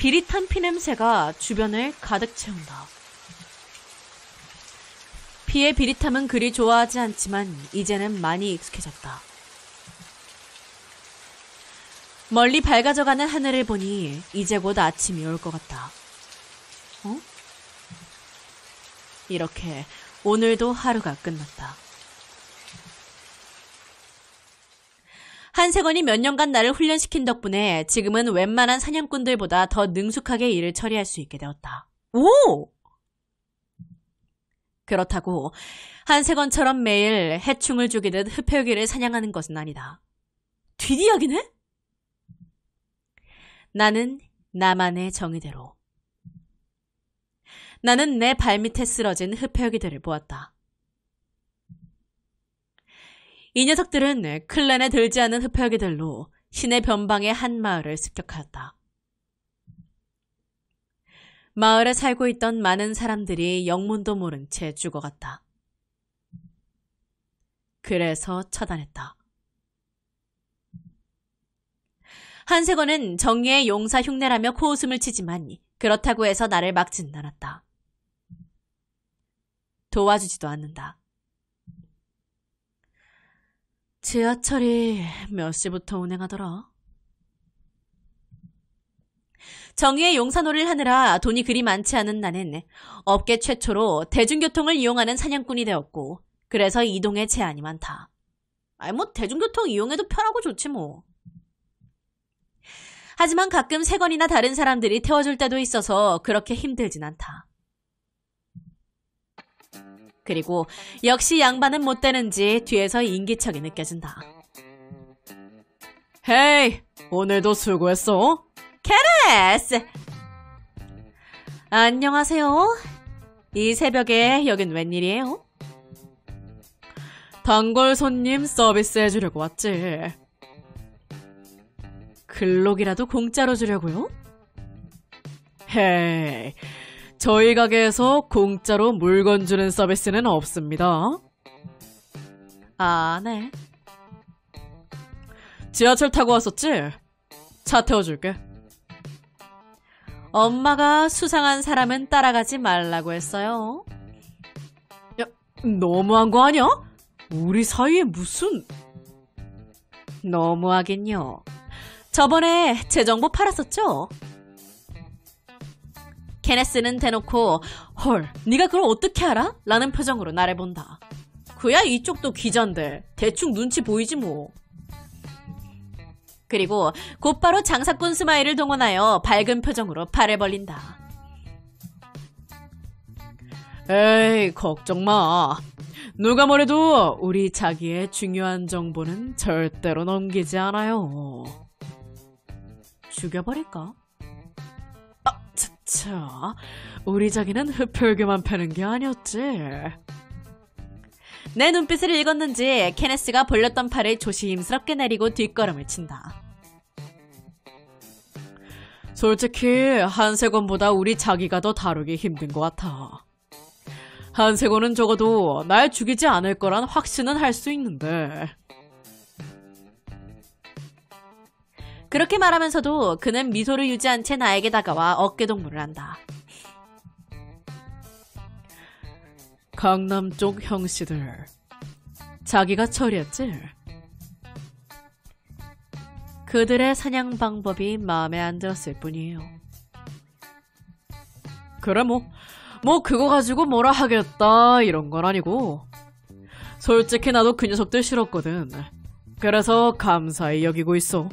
비릿한 피냄새가 주변을 가득 채운다. 피의 비릿함은 그리 좋아하지 않지만 이제는 많이 익숙해졌다. 멀리 밝아져가는 하늘을 보니 이제 곧 아침이 올 것 같다. 어? 이렇게 오늘도 하루가 끝났다. 한세건이 몇 년간 나를 훈련시킨 덕분에 지금은 웬만한 사냥꾼들보다 더 능숙하게 일을 처리할 수 있게 되었다. 오! 그렇다고 한세건처럼 매일 해충을 죽이듯 흡혈귀를 사냥하는 것은 아니다. 뒷이야기네? 나는 나만의 정의대로. 나는 내 발밑에 쓰러진 흡혈귀들을 보았다. 이 녀석들은 클랜에 들지 않은 흡혈귀들로 신의 변방의 한 마을을 습격하였다. 마을에 살고 있던 많은 사람들이 영문도 모른 채 죽어갔다. 그래서 처단했다. 한세건은 정의의 용사 흉내라며 코웃음을 치지만 그렇다고 해서 나를 막지는 않았다. 도와주지도 않는다. 지하철이 몇 시부터 운행하더라? 정의의 용사놀이를 하느라 돈이 그리 많지 않은 나는 업계 최초로 대중교통을 이용하는 사냥꾼이 되었고, 그래서 이동에 제한이 많다. 대중교통 이용해도 편하고 좋지 뭐. 하지만 가끔 세건이나 다른 사람들이 태워줄 때도 있어서 그렇게 힘들진 않다. 그리고 역시 양반은 못 되는지 뒤에서 인기척이 느껴진다. 헤이, 오늘도 수고했어. 케네스! 안녕하세요. 이 새벽에 여긴 웬일이에요? 단골 손님 서비스 해주려고 왔지. 글록이라도 공짜로 주려고요? 헤이, 저희 가게에서 공짜로 물건 주는 서비스는 없습니다. 아, 네. 지하철 타고 왔었지? 차 태워줄게. 엄마가 수상한 사람은 따라가지 말라고 했어요. 야, 너무한 거 아니야? 우리 사이에 무슨... 너무하긴요. 저번에 제 정보 팔았었죠? 케네스는 대놓고 헐, 네가 그걸 어떻게 알아? 라는 표정으로 나를 본다. 그야 이쪽도 기자인데 대충 눈치 보이지 뭐. 그리고 곧바로 장사꾼 스마일을 동원하여 밝은 표정으로 팔을 벌린다. 에이, 걱정 마. 누가 뭐래도 우리 자기의 중요한 정보는 절대로 넘기지 않아요. 죽여버릴까? 차, 우리 자기는 흡혈귀만 패는 게 아니었지. 내 눈빛을 읽었는지 케네스가 벌렸던 팔을 조심스럽게 내리고 뒷걸음을 친다. 솔직히 한세건보다 우리 자기가 더 다루기 힘든 것 같아. 한세건은 적어도 날 죽이지 않을 거란 확신은 할 수 있는데. 그렇게 말하면서도 그는 미소를 유지한 채 나에게 다가와 어깨동무를 한다. 강남 쪽 형씨들 자기가 처리했지? 그들의 사냥 방법이 마음에 안 들었을 뿐이에요. 그래 뭐 그거 가지고 뭐라 하겠다 이런 건 아니고, 솔직히 나도 그 녀석들 싫었거든. 그래서 감사히 여기고 있어.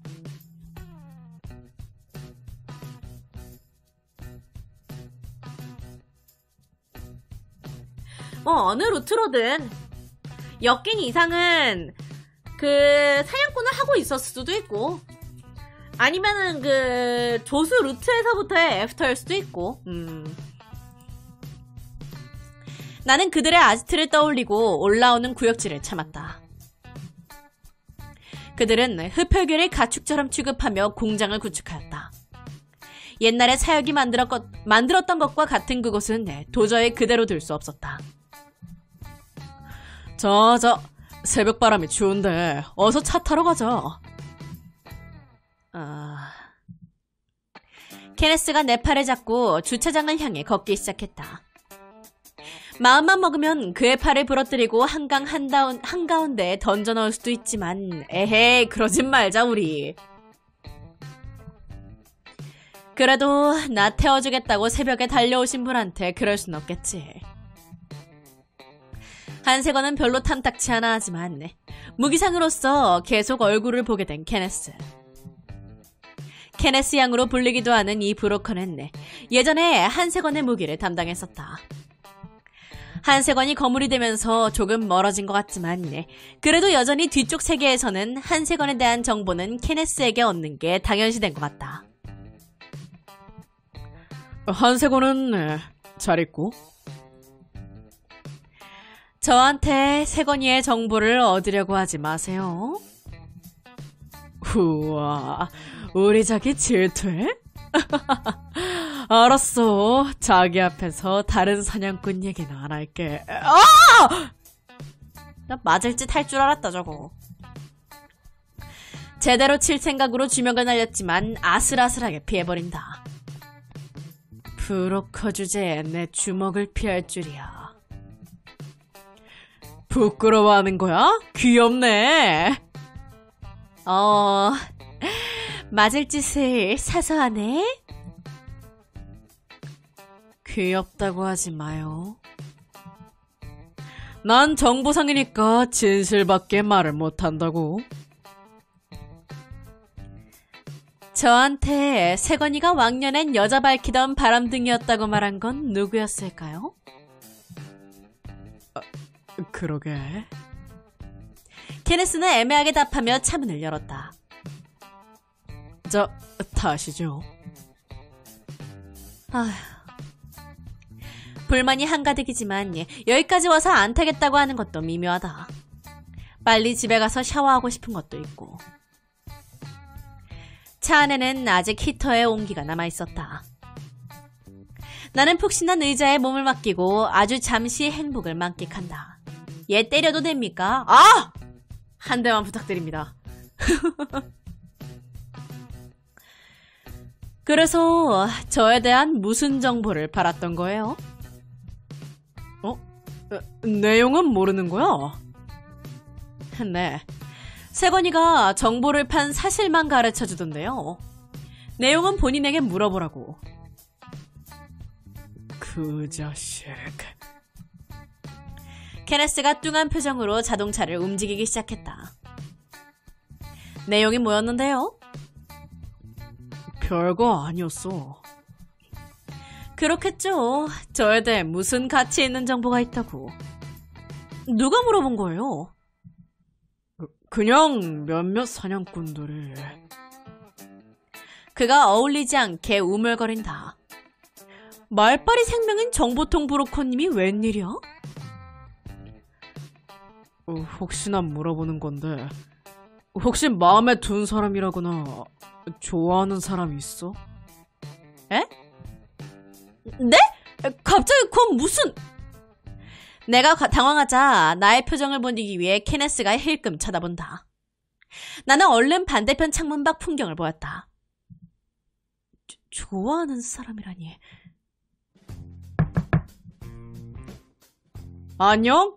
어느 루트로든 엮인 이상은 그 사냥꾼을 하고 있었을 수도 있고, 아니면은 그 조수 루트에서부터의 애프터일 수도 있고. 나는 그들의 아지트를 떠올리고 올라오는 구역질을 참았다. 그들은 흡혈귀를 가축처럼 취급하며 공장을 구축하였다. 옛날에 사역이 만들었던 것과 같은 그곳은 도저히 그대로 둘 수 없었다. 자, 새벽바람이 추운데 어서 차 타러 가자. 케네스가 내 팔을 잡고 주차장을 향해 걷기 시작했다. 마음만 먹으면 그의 팔을 부러뜨리고 한강 한가운데에 던져 넣을 수도 있지만 에헤이 그러진 말자 우리. 그래도 나 태워주겠다고 새벽에 달려오신 분한테 그럴 순 없겠지. 한세건은 별로 탐탁치 않아 하지만 무기상으로서 계속 얼굴을 보게 된 케네스. 케네스 양으로 불리기도 하는 이 브로커는 예전에 한세건의 무기를 담당했었다. 한세건이 거물이 되면서 조금 멀어진 것 같지만 그래도 여전히 뒤쪽 세계에서는 한세건에 대한 정보는 케네스에게 얻는 게 당연시된 것 같다. 한세건은 잘 있고? 저한테 세건이의 정보를 얻으려고 하지 마세요. 우와, 우리 자기 질투해? 알았어. 자기 앞에서 다른 사냥꾼 얘기는 안 할게. 나 맞을 짓 할 줄 알았다 저거. 제대로 칠 생각으로 주먹을 날렸지만 아슬아슬하게 피해버린다. 브로커 주제에 내 주먹을 피할 줄이야. 부끄러워하는 거야? 귀엽네. 맞을 짓을 사서 하네? 귀엽다고 하지 마요. 난 정보상이니까 진실밖에 말을 못한다고. 저한테 세건이가 왕년엔 여자 밝히던 바람둥이였다고 말한 건 누구였을까요? 그러게. 케네스는 애매하게 답하며 차문을 열었다. 자, 타시죠. 불만이 한가득이지만 여기까지 와서 안 타겠다고 하는 것도 미묘하다. 빨리 집에 가서 샤워하고 싶은 것도 있고. 차 안에는 아직 히터의 온기가 남아있었다. 나는 푹신한 의자에 몸을 맡기고 아주 잠시 행복을 만끽한다. 얘 때려도 됩니까? 한 대만 부탁드립니다. 그래서 저에 대한 무슨 정보를 팔았던 거예요? 내용은 모르는 거야? 네. 세건이가 정보를 판 사실만 가르쳐주던데요. 내용은 본인에게 물어보라고. 그 자식. 케네스가 뚱한 표정으로 자동차를 움직이기 시작했다. 내용이 뭐였는데요? 별거 아니었어. 그렇겠죠. 저에 대해 무슨 가치 있는 정보가 있다고. 누가 물어본 거예요? 그냥 몇몇 사냥꾼들이. 그가 어울리지 않게 우물거린다. 말빨이 생명인 정보통 브로커님이 웬일이야? 혹시나 물어보는 건데 혹시 마음에 든 사람이라거나 좋아하는 사람이 있어? 에? 네? 갑자기 그건 무슨... 내가 당황하자 나의 표정을 보이기 위해 케네스가 힐끔 쳐다본다. 나는 얼른 반대편 창문 밖 풍경을 보았다. 좋아하는 사람이라니... 안녕?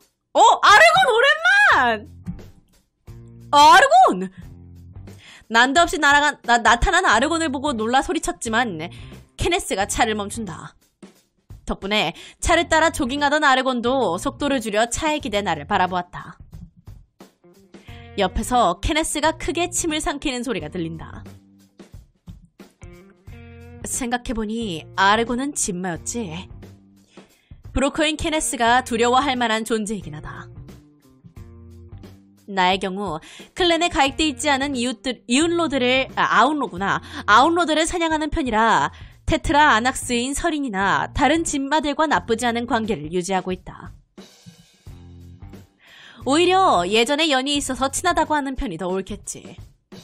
아르곤 오랜만! 아르곤! 난데없이 나타난 아르곤을 보고 놀라 소리쳤지만 케네스가 차를 멈춘다. 덕분에 차를 따라 조깅하던 아르곤도 속도를 줄여 차에 기대 나를 바라보았다. 옆에서 케네스가 크게 침을 삼키는 소리가 들린다. 생각해보니 아르곤은 진마였지. 브로커인 케네스가 두려워할 만한 존재이긴 하다. 나의 경우 클랜에 가입돼 있지 않은 아웃로드를 사냥하는 편이라 테트라 아낙스인 서린이나 다른 진마들과 나쁘지 않은 관계를 유지하고 있다. 오히려 예전에 연이 있어서 친하다고 하는 편이 더 옳겠지.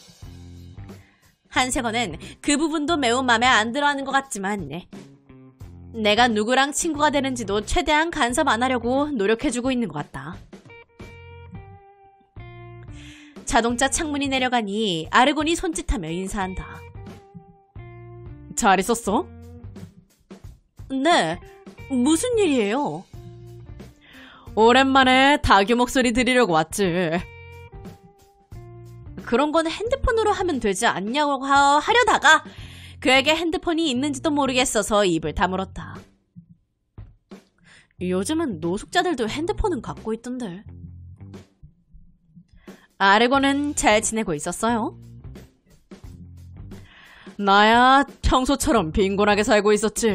한세건은 그 부분도 매우 맘에 안 들어하는 것 같지만 내가 누구랑 친구가 되는지도 최대한 간섭 안 하려고 노력해주고 있는 것 같다. 자동차 창문이 내려가니 아르곤이 손짓하며 인사한다. 잘 있었어? 네, 무슨 일이에요? 오랜만에 다규 목소리 들으려고 왔지. 그런 건 핸드폰으로 하면 되지 않냐고 하려다가 그에게 핸드폰이 있는지도 모르겠어서 입을 다물었다. 요즘은 노숙자들도 핸드폰은 갖고 있던데. 아르고는 잘 지내고 있었어요? 나야 평소처럼 빈곤하게 살고 있었지.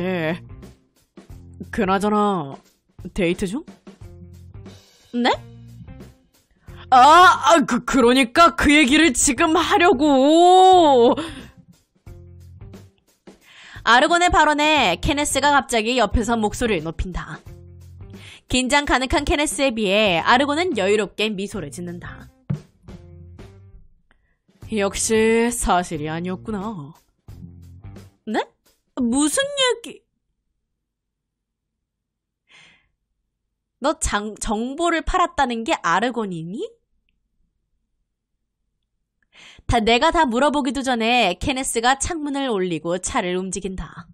그나저나 데이트 중? 네? 그러니까 그 얘기를 지금 하려고. 아르곤의 발언에 케네스가 갑자기 옆에서 목소리를 높인다. 긴장 가득한 케네스에 비해 아르곤은 여유롭게 미소를 짓는다. 역시 사실이 아니었구나. 네? 무슨 얘기? 너 정보를 팔았다는 게 아르곤이니? 내가 다 물어보기도 전에 케네스가 창문을 올리고 차를 움직인다.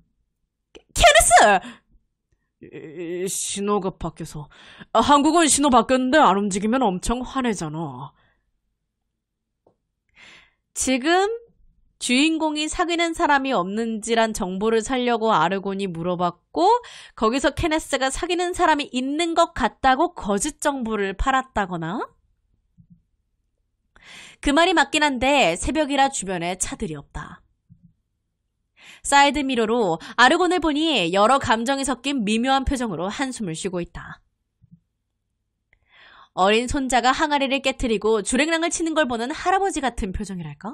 케네스! 신호가 바뀌어서. 한국은 신호 바뀌었는데 안 움직이면 엄청 화내잖아. 지금 주인공이 사귀는 사람이 없는지란 정보를 살려고 아르곤이 물어봤고 거기서 케네스가 사귀는 사람이 있는 것 같다고 거짓 정보를 팔았다거나? 그 말이 맞긴 한데 새벽이라 주변에 차들이 없다. 사이드 미러로 아르곤을 보니 여러 감정이 섞인 미묘한 표정으로 한숨을 쉬고 있다. 어린 손자가 항아리를 깨트리고 주랭랑을 치는 걸 보는 할아버지 같은 표정이랄까?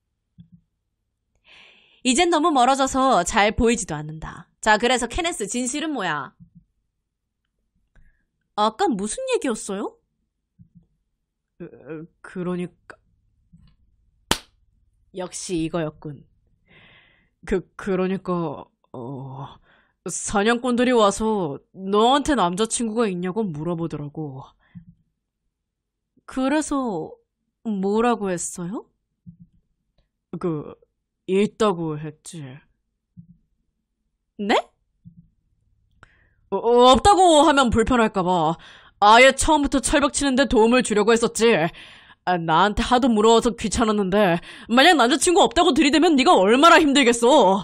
이젠 너무 멀어져서 잘 보이지도 않는다. 자, 그래서 케네스 진실은 뭐야? 아까 무슨 얘기였어요? 그러니까 역시 이거였군. 그러니까 사냥꾼들이 와서 너한테 남자친구가 있냐고 물어보더라고. 그래서 뭐라고 했어요? 있다고 했지. 네? 없다고 하면 불편할까봐 아예 처음부터 철벽 치는데 도움을 주려고 했었지. 나한테 하도 물어와서 귀찮았는데 만약 남자친구 없다고 들이대면 네가 얼마나 힘들겠어.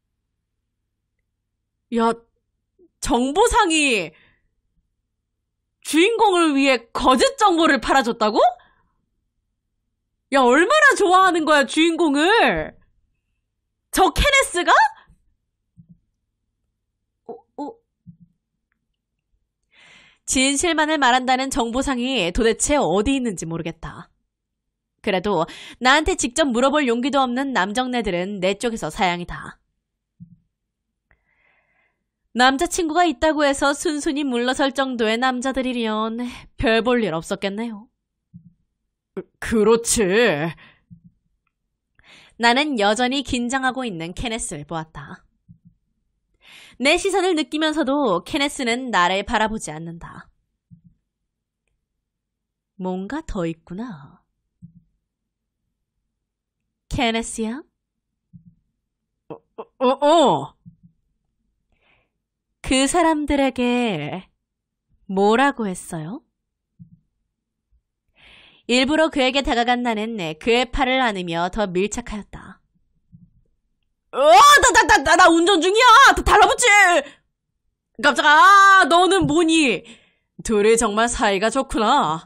야, 정보상이 주인공을 위해 거짓 정보를 팔아줬다고? 야, 얼마나 좋아하는 거야, 주인공을! 저 케네스가? 진실만을 말한다는 정보상이 도대체 어디 있는지 모르겠다. 그래도 나한테 직접 물어볼 용기도 없는 남정네들은 내 쪽에서 사양이다. 남자친구가 있다고 해서 순순히 물러설 정도의 남자들이면 별 볼 일 없었겠네요. 그렇지. 나는 여전히 긴장하고 있는 케네스를 보았다. 내 시선을 느끼면서도 케네스는 나를 바라보지 않는다. 뭔가 더 있구나. 케네스야? 그 사람들에게 뭐라고 했어요? 일부러 그에게 다가간 나는 그의 팔을 안으며 더 밀착하였다. 나 운전 중이야! 달라붙지! 깜짝아! 너는 뭐니? 둘이 정말 사이가 좋구나.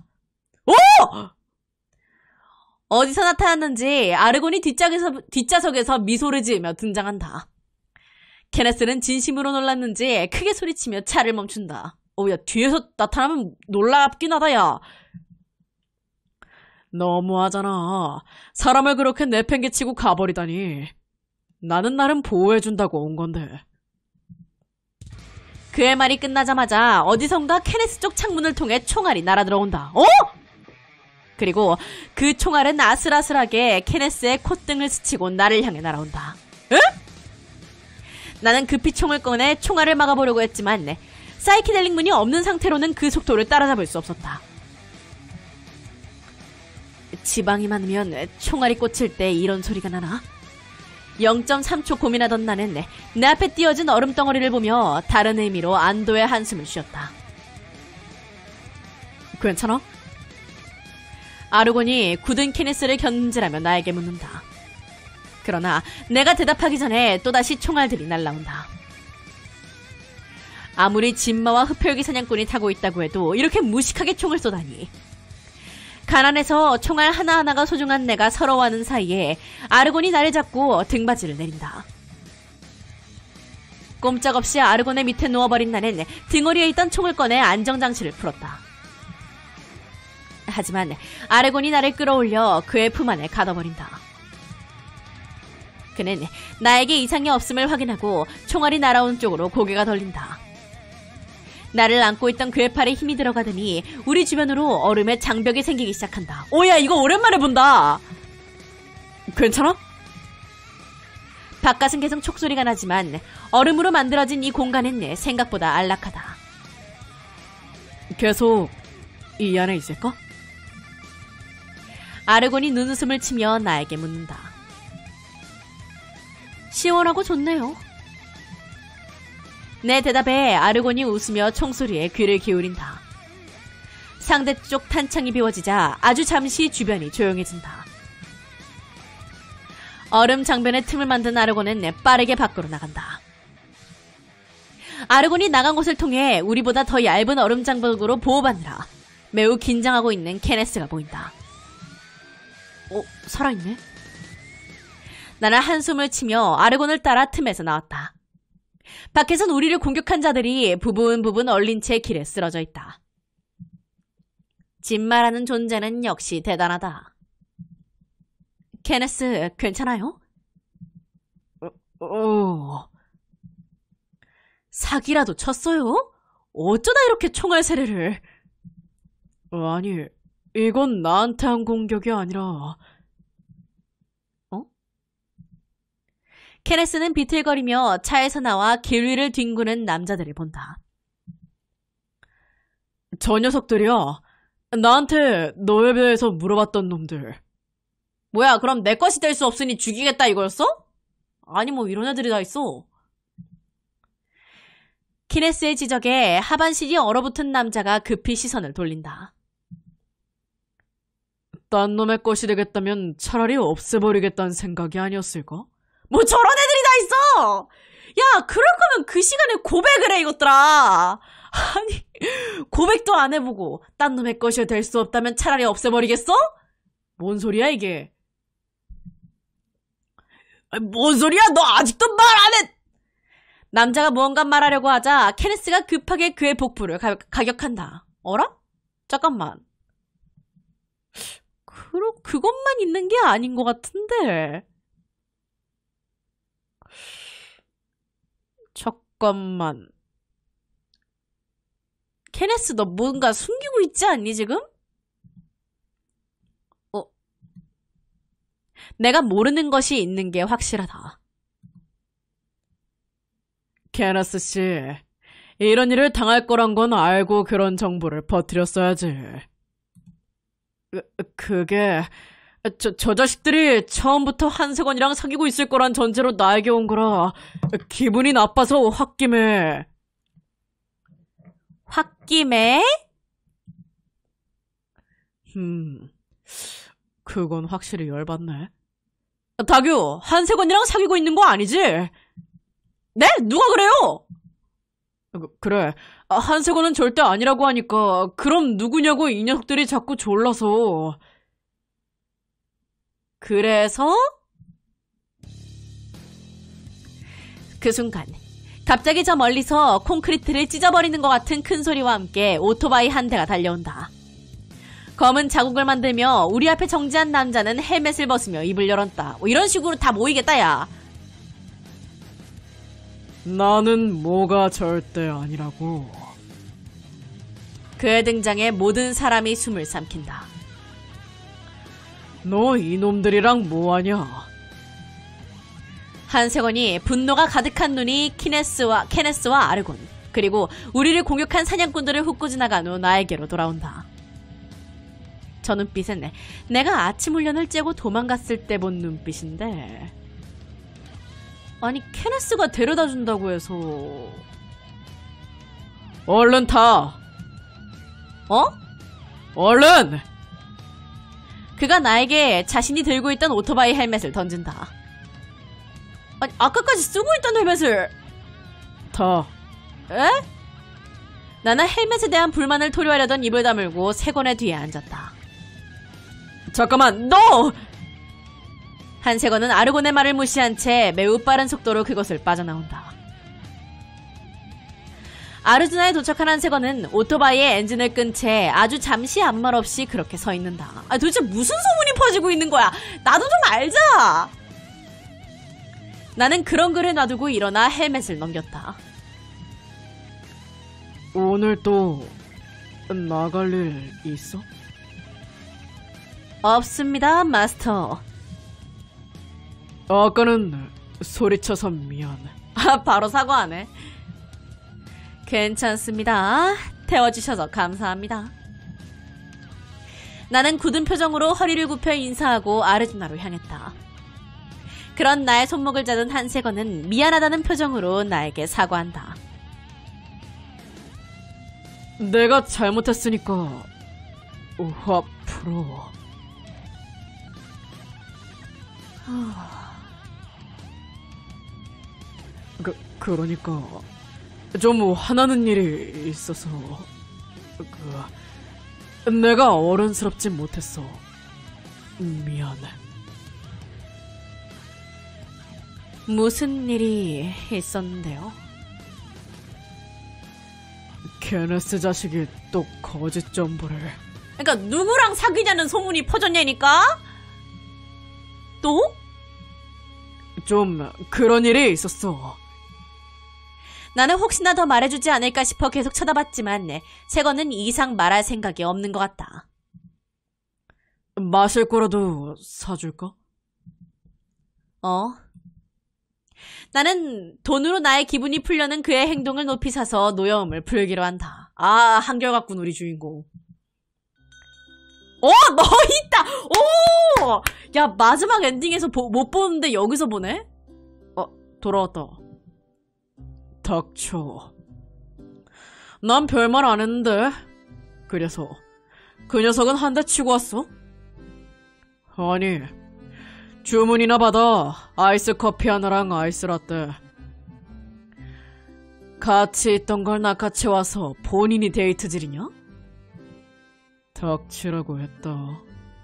어디서 나타났는지 아르곤이 뒷좌석에서 미소를 지으며 등장한다. 케네스는 진심으로 놀랐는지 크게 소리치며 차를 멈춘다. 야, 뒤에서 나타나면 놀랍긴 하다, 야. 너무하잖아. 사람을 그렇게 내팽개치고 가버리다니. 나는 나름 보호해준다고 온 건데. 그의 말이 끝나자마자 어디선가 케네스 쪽 창문을 통해 총알이 날아들어온다. 그리고 그 총알은 아슬아슬하게 케네스의 콧등을 스치고 나를 향해 날아온다. 에? 나는 급히 총을 꺼내 총알을 막아보려고 했지만 사이키델릭 문이 없는 상태로는 그 속도를 따라잡을 수 없었다. 지방이 많으면 총알이 꽂힐 때 이런 소리가 나나? 0.3초 고민하던 나는 내 앞에 띄어진 얼음 덩어리를 보며 다른 의미로 안도의 한숨을 쉬었다. 괜찮아? 아르곤이 굳은 케네스를 견질하며 나에게 묻는다. 그러나 내가 대답하기 전에 또다시 총알들이 날라온다. 아무리 진마와 흡혈귀 사냥꾼이 타고 있다고 해도 이렇게 무식하게 총을 쏘다니. 가난해서 총알 하나하나가 소중한 내가 서러워하는 사이에 아르곤이 나를 잡고 등받이를 내린다. 꼼짝없이 아르곤의 밑에 누워버린 나는 등허리에 있던 총을 꺼내 안정장치를 풀었다. 하지만 아르곤이 나를 끌어올려 그의 품 안에 가둬버린다. 그는 나에게 이상이 없음을 확인하고 총알이 날아온 쪽으로 고개가 돌린다. 나를 안고 있던 그의 팔에 힘이 들어가더니 우리 주변으로 얼음의 장벽이 생기기 시작한다. 오야, 이거 오랜만에 본다. 괜찮아? 바깥은 계속 촉소리가 나지만 얼음으로 만들어진 이 공간은 생각보다 안락하다. 계속 이 안에 있을까? 아르곤이 눈웃음을 치며 나에게 묻는다. 시원하고 좋네요. 내 대답에 아르곤이 웃으며 총소리에 귀를 기울인다. 상대쪽 탄창이 비워지자 아주 잠시 주변이 조용해진다. 얼음 장변의 틈을 만든 아르곤은 빠르게 밖으로 나간다. 아르곤이 나간 곳을 통해 우리보다 더 얇은 얼음 장벽으로 보호받느라 매우 긴장하고 있는 케네스가 보인다. 살아있네? 나는 한숨을 치며 아르곤을 따라 틈에서 나왔다. 밖에선 우리를 공격한 자들이 부분 얼린 채 길에 쓰러져 있다. 진마라는 존재는 역시 대단하다. 케네스, 괜찮아요? 사기라도 쳤어요? 어쩌다 이렇게 총알 세례를... 아니, 이건 나한테 한 공격이 아니라... 케네스는 비틀거리며 차에서 나와 길 위를 뒹구는 남자들을 본다. 저 녀석들이야. 나한테 너에 대해서 물어봤던 놈들. 뭐야, 그럼 내 것이 될 수 없으니 죽이겠다 이거였어? 아니 뭐 이런 애들이 다 있어. 케네스의 지적에 하반신이 얼어붙은 남자가 급히 시선을 돌린다. 딴 놈의 것이 되겠다면 차라리 없애버리겠다는 생각이 아니었을까? 뭐 저런 애들이 다 있어! 야, 그럴 거면 그 시간에 고백을 해, 이것들아! 아니, 고백도 안 해보고 딴 놈의 것이 될 수 없다면 차라리 없애버리겠어? 뭔 소리야 이게? 뭔 소리야? 너 아직도 말 안 해! 남자가 무언가 말하려고 하자 케네스가 급하게 그의 복부를 가격한다. 어라? 잠깐만. 그럼 그것만 있는 게 아닌 것 같은데... 잠깐만. 케네스, 너 뭔가 숨기고 있지 않니 지금? 내가 모르는 것이 있는 게 확실하다. 케네스 씨, 이런 일을 당할 거란 건 알고 그런 정보를 퍼뜨렸어야지. 그게... 저 자식들이 처음부터 한세건이랑 사귀고 있을 거란 전제로 나에게 온 거라 기분이 나빠서 홧김에. 홧김에? 그건 확실히 열받네. 다규, 한세건이랑 사귀고 있는 거 아니지? 네? 누가 그래요? 그래, 한세건은 절대 아니라고 하니까 그럼 누구냐고 이 녀석들이 자꾸 졸라서. 그래서? 그 순간 갑자기 저 멀리서 콘크리트를 찢어버리는 것 같은 큰 소리와 함께 오토바이 한 대가 달려온다. 검은 자국을 만들며 우리 앞에 정지한 남자는 헬멧을 벗으며 입을 열었다. 이런 식으로 다 모이겠다 야. 나는 뭐가 절대 아니라고. 그의 등장에 모든 사람이 숨을 삼킨다. 너 이놈들이랑 뭐하냐? 한세건이 분노가 가득한 눈이 케네스와 아르곤, 그리고 우리를 공격한 사냥꾼들을 훑고 지나간 후 나에게로 돌아온다. 저 눈빛은 내가 아침 훈련을 째고 도망갔을 때 본 눈빛인데... 아니, 케네스가 데려다 준다고 해서... 얼른 타! 어? 얼른! 그가 나에게 자신이 들고 있던 오토바이 헬멧을 던진다. 아니, 아까까지 쓰고 있던 헬멧을... 타. 에? 나는 헬멧에 대한 불만을 토로하려던 입을 다물고 세건의 뒤에 앉았다. 잠깐만, 너! 한세건은 아르곤의 말을 무시한 채 매우 빠른 속도로 그것을 빠져나온다. 아르주나에 도착한 한세건은 오토바이의 엔진을 끈 채 아주 잠시 아무 말 없이 그렇게 서 있는다. 아, 도대체 무슨 소문이 퍼지고 있는 거야? 나도 좀 알자! 나는 그런 글을 놔두고 일어나 헬멧을 넘겼다. 오늘 또 나갈 일 있어? 없습니다, 마스터. 아까는 소리쳐서 미안. 아, 바로 사과하네. 괜찮습니다. 태워주셔서 감사합니다. 나는 굳은 표정으로 허리를 굽혀 인사하고 아르주나로 향했다. 그런 나의 손목을 잡은 한세건은 미안하다는 표정으로 나에게 사과한다. 내가 잘못했으니까 화 풀어. 그러니까 좀 화나는 일이 있어서 내가 어른스럽지 못했어. 미안해. 무슨 일이 있었는데요? 케네스 자식이 또 거짓 정보를. 그러니까 누구랑 사귀냐는 소문이 퍼졌냐니까? 또? 좀 그런 일이 있었어. 나는 혹시나 더 말해주지 않을까 싶어 계속 쳐다봤지만 세건은 이상 말할 생각이 없는 것 같다. 마실 거라도 사줄까? 나는 돈으로 나의 기분이 풀려는 그의 행동을 높이 사서 노여움을 풀기로 한다. 아, 한결같군 우리 주인공. 너 있다! 오! 야, 마지막 엔딩에서 못 보는데 여기서 보네? 돌아왔다. 닥쳐. 난 별말 안 했는데. 그래서 그 녀석은 한 대 치고 왔어? 아니, 주문이나 받아. 아이스 커피 하나랑 아이스 라떼. 같이 있던 걸 낚아채 와서 본인이 데이트질이냐? 닥치라고 했다.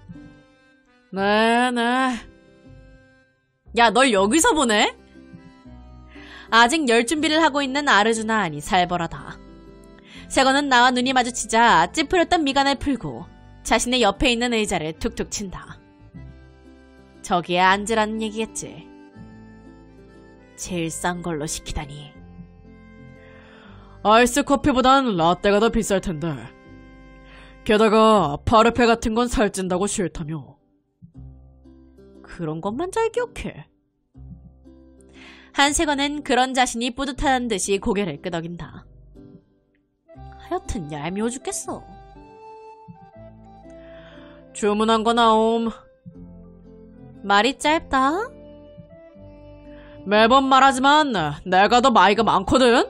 네네. 야, 널 여기서 보네? 아직 열 준비를 하고 있는 아르주나 아니 살벌하다. 세건은 나와 눈이 마주치자 찌푸렸던 미간을 풀고 자신의 옆에 있는 의자를 툭툭 친다. 저기에 앉으라는 얘기겠지. 제일 싼 걸로 시키다니. 아이스 커피보단 라떼가 더 비쌀 텐데. 게다가 파르페 같은 건 살찐다고 싫다며. 그런 것만 잘 기억해. 한세건은 그런 자신이 뿌듯하다는 듯이 고개를 끄덕인다. 하여튼 얄미워 죽겠어. 주문한 거 나옴. 말이 짧다. 매번 말하지만 내가 더 나이가 많거든?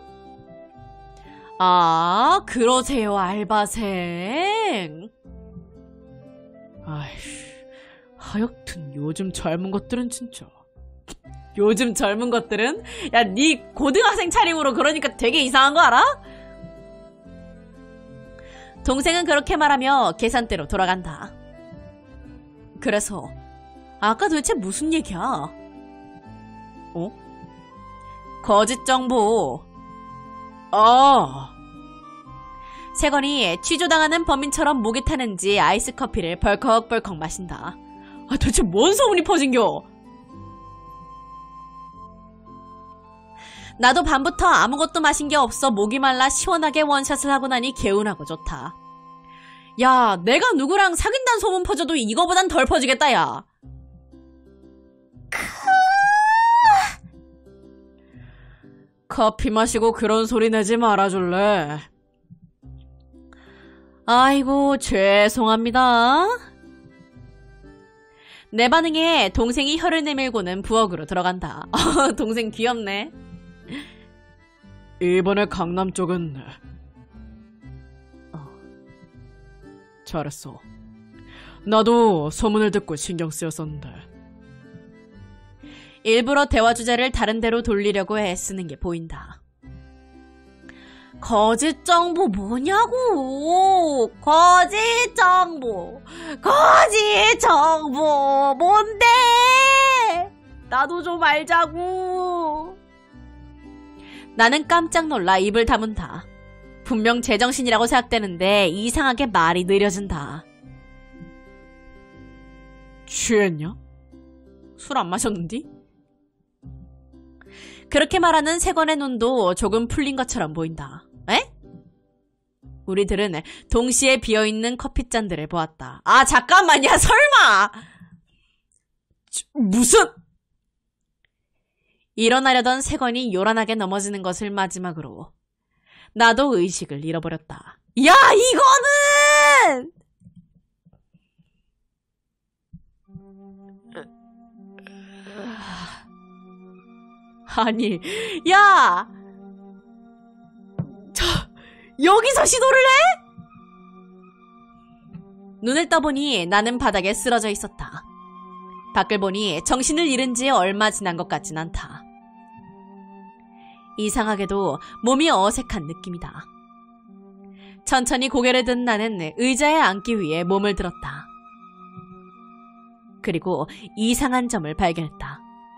아, 그러세요, 알바생. 아이씨, 하여튼 요즘 젊은 것들은 진짜. 요즘 젊은 것들은? 야, 니 고등학생 차림으로 그러니까 되게 이상한 거 알아? 동생은 그렇게 말하며 계산대로 돌아간다. 그래서 아까 도대체 무슨 얘기야? 거짓 정보. 세건이 취조당하는 범인처럼 목이 타는지 아이스 커피를 벌컥벌컥 마신다. 도대체 뭔 소문이 퍼진겨? 나도 밤부터 아무것도 마신 게 없어 목이 말라 시원하게 원샷을 하고 나니 개운하고 좋다. 야, 내가 누구랑 사귄다는 소문 퍼져도 이거보단 덜 퍼지겠다, 야. 커피 마시고 그런 소리 내지 말아줄래? 아이고, 죄송합니다. 내 반응에 동생이 혀를 내밀고는 부엌으로 들어간다. 동생 귀엽네. 이번에 강남 쪽은 잘했어. 나도 소문을 듣고 신경 쓰였었는데. 일부러 대화 주제를 다른 데로 돌리려고 애쓰는 게 보인다. 거짓 정보 뭐냐고. 거짓 정보 뭔데? 나도 좀 알자고. 나는 깜짝 놀라 입을 다문다. 분명 제정신이라고 생각되는데 이상하게 말이 느려진다. 취했냐? 술 안 마셨는디? 그렇게 말하는 세건의 눈도 조금 풀린 것처럼 보인다. 에? 우리들은 동시에 비어있는 커피잔들을 보았다. 아, 잠깐만, 야, 설마! 무슨? 일어나려던 세건이 요란하게 넘어지는 것을 마지막으로 나도 의식을 잃어버렸다. 야, 이거는! 아니, 야! 여기서 시도를 해? 눈을 떠보니 나는 바닥에 쓰러져 있었다. 밖을 보니 정신을 잃은 지 얼마 지난 것 같진 않다. 이상하게도 몸이 어색한 느낌이다. 천천히 고개를 든 나는 의자에 앉기 위해 몸을 들었다. 그리고 이상한 점을 발견했다.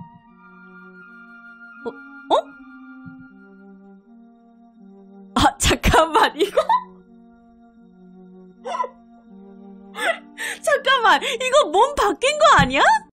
아, 잠깐만, 이거? 잠깐만, 이거 몸 바뀐 거 아니야?